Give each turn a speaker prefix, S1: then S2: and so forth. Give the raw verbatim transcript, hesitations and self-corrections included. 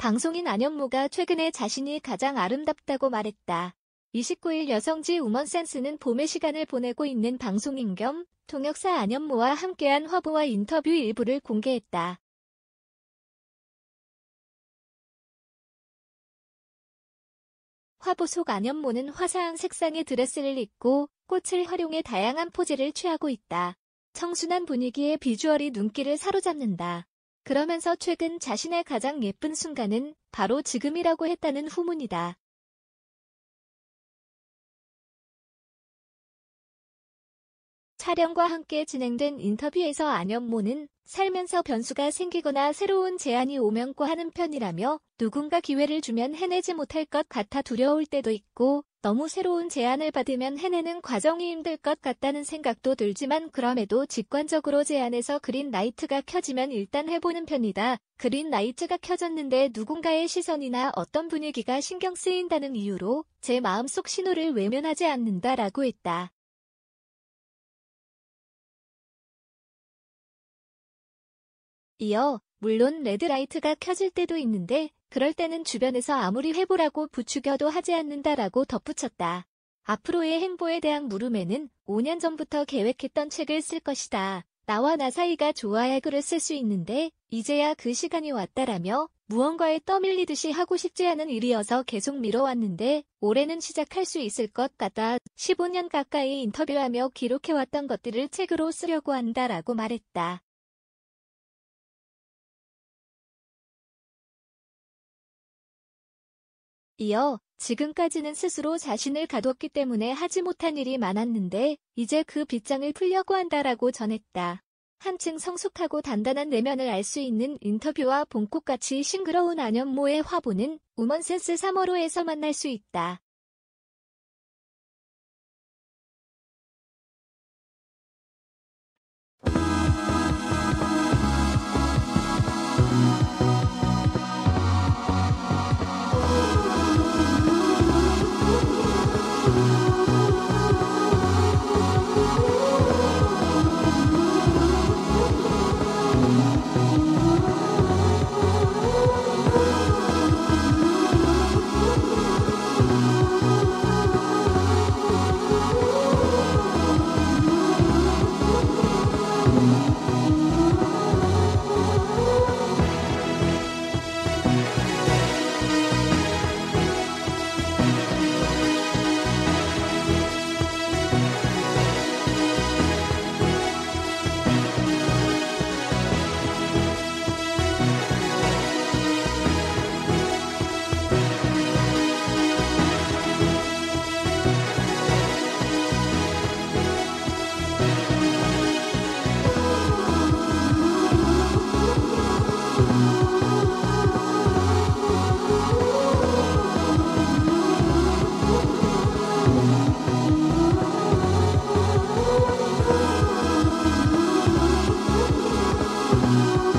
S1: 방송인 안현모가 최근에 자신이 가장 아름답다고 말했다. 이십구일 여성지 우먼센스는 봄의 시간을 보내고 있는 방송인 겸 통역사 안현모와 함께한 화보와 인터뷰 일부를 공개했다. 화보 속 안현모는 화사한 색상의 드레스를 입고 꽃을 활용해 다양한 포즈를 취하고 있다. 청순한 분위기의 비주얼이 눈길을 사로잡는다. 그러면서 최근 자신의 가장 예쁜 순간은 바로 지금이라고 했다는 후문이다. 촬영과 함께 진행된 인터뷰에서 안현모는 살면서 변수가 생기거나 새로운 제안이 오면 꿔하는 편이라며 누군가 기회를 주면 해내지 못할 것 같아 두려울 때도 있고 너무 새로운 제안을 받으면 해내는 과정이 힘들 것 같다는 생각도 들지만 그럼에도 직관적으로 제안에서 그린라이트가 켜지면 일단 해보는 편이다. 그린라이트가 켜졌는데 누군가의 시선이나 어떤 분위기가 신경 쓰인다는 이유로 제 마음속 신호를 외면하지 않는다라고 했다. 이어 물론 레드라이트가 켜질 때도 있는데 그럴 때는 주변에서 아무리 해보라고 부추겨도 하지 않는다라고 덧붙였다. 앞으로의 행보에 대한 물음에는 오 년 전부터 계획했던 책을 쓸 것이다. 나와 나 사이가 좋아야 글을 쓸 수 있는데 이제야 그 시간이 왔다라며 무언가에 떠밀리듯이 하고 싶지 않은 일이어서 계속 미뤄왔는데 올해는 시작할 수 있을 것 같다. 십오 년 가까이 인터뷰하며 기록해왔던 것들을 책으로 쓰려고 한다라고 말했다. 이어 지금까지는 스스로 자신을 가뒀기 때문에 하지 못한 일이 많았는데 이제 그 빗장을 풀려고 한다라고 전했다. 한층 성숙하고 단단한 내면을 알 수 있는 인터뷰와 봄꽃같이 싱그러운 안현모의 화보는 우먼센스 삼월호에서 만날 수 있다.
S2: Thank you.